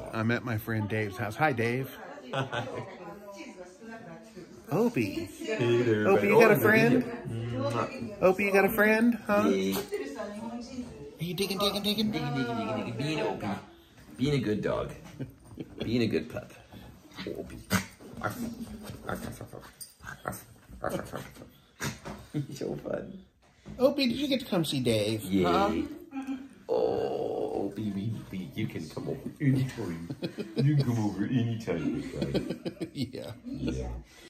I'm at my friend Dave's house. Hi, Dave. Opie. Hey there, Opie, you got a friend? Opie, you got a friend? Huh? Hey. Are you digging? Being Opie. Being a good dog. Being a good pup. Opie. He's so fun. Opie, did you get to come see Dave? Yay. Huh? Oh, Opie, you can come over anytime. You can come over anytime, big guy. Yeah. Yeah.